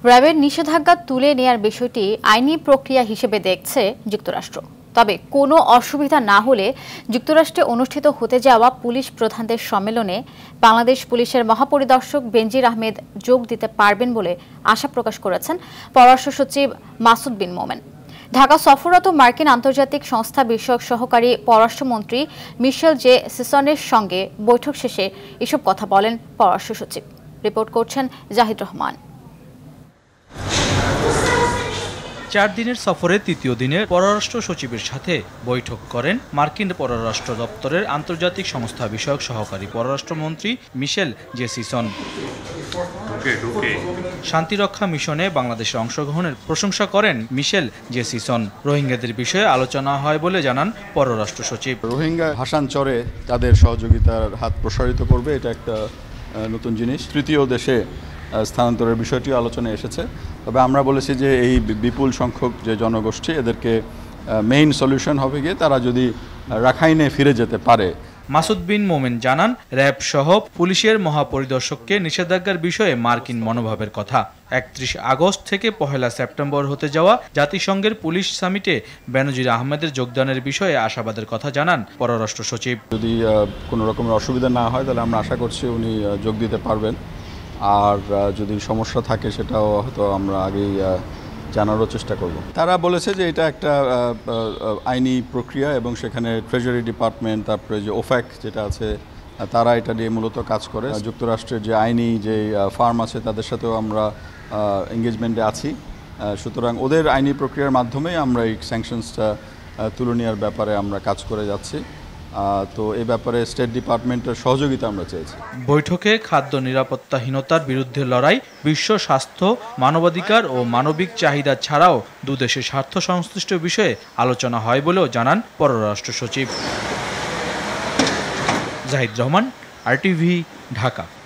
র্যাবের নিষেধাজ্ঞা তুলে নেয়ার বিষয়টি আইনি প্রক্রিয়া হিসেবে দেখছে যুক্তরাষ্ট্র। তবে কোনো অসুবিধা না হলে যুক্তরাষ্ট্রে অনুষ্ঠিত হতে যাওয়া পুলিশ প্রধানদের সম্মেলনে বাংলাদেশ পুলিশের মহাপরিদর্শক বেনজির আহমেদ যোগ দিতে পারবেন বলে আশা প্রকাশ করেছেন পররাষ্ট্র সচিব মাসুদ বিন মোমেন। ঢাকা সফররত মার্কিন আন্তর্জাতিক সংস্থা বিষয়ক সহকারী পররাষ্ট্রমন্ত্রী মিশেল জে সিসনের সঙ্গে বৈঠক শেষে এসব কথা বলেন পররাষ্ট্র সচিব। রিপোর্ট করছেন জাহিদ রহমান। 4 দিনের সফরে তৃতীয় দিনে পররাষ্ট্র সচিবের সাথে বৈঠক করেন মার্কিন পররাষ্ট্র দপ্তরের আন্তর্জাতিক সংস্থা বিষয়ক সহকারী পররাষ্ট্রমন্ত্রী মিশেল জে সিসন। শান্তিরক্ষা মিশনে বাংলাদেশের অংশগ্রহণের প্রশংসা করেন মিশেল জে সিসন। রোহিঙ্গাদের বিষয়ে আলোচনা হয় বলে জানান পররাষ্ট্র সচিব। রোহিঙ্গা ভাষান্তরে তাদের সহযোগিতার হাত প্রসারিত করবে, এটা একটা নতুন জিনিস। তৃতীয় দেশে স্থানান্তরের বিষয়টিও আলোচনায় এসেছে। তবে আমরা বলেছি যে এই বিপুল সংখ্যক যে জনগোষ্ঠী, এদেরকে মেইন সলিউশন হবে গিয়ে তারা যদি রাখাইনে ফিরে যেতে পারে। মাসুদ বিন মোমেন জানান, র্যাব সহ পুলিশের মহাপরিদর্শককে নিষেধাজ্ঞার বিষয়ে মার্কিন মনোভাবের কথা। 31 আগস্ট থেকে 1 সেপ্টেম্বর হতে যাওয়া জাতিসংঘের পুলিশ সামিটে বেনজির আহমেদের যোগদানের বিষয়ে আশাবাদের কথা জানান পররাষ্ট্র সচিব। যদি কোনো রকমের অসুবিধা না হয় তাহলে আমরা আশা করছি উনি যোগ দিতে পারবেন। আর যদি সমস্যা থাকে সেটাও হয়তো আমরা আগেই জানারও চেষ্টা করব। তারা বলেছে যে এটা একটা আইনি প্রক্রিয়া এবং সেখানে ট্রেজারি ডিপার্টমেন্ট, তারপরে যে ওফ্যাক যেটা আছে, তারা এটা নিয়ে মূলত কাজ করে। যুক্তরাষ্ট্রের যে আইনি যে ফার্ম আছে তাদের সাথেও আমরা এঙ্গেজমেন্টে আছি। সুতরাং ওদের আইনি প্রক্রিয়ার মাধ্যমেই আমরা এই স্যাংশনসটা তুলে নেওয়ার ব্যাপারে আমরা কাজ করে যাচ্ছি। তো এই ব্যাপারে স্টেট ডিপার্টমেন্টের সহযোগিতা আমরা চেয়েছি। বৈঠকে খাদ্য নিরাপত্তাহীনতার বিরুদ্ধে লড়াই, বিশ্ব স্বাস্থ্য, মানবাধিকার ও মানবিক চাহিদা ছাড়াও দুদেশের স্বার্থ সংশ্লিষ্ট বিষয়ে আলোচনা হয় বলেও জানান পররাষ্ট্র সচিব। জাহিদ রহমান, RTV, ঢাকা।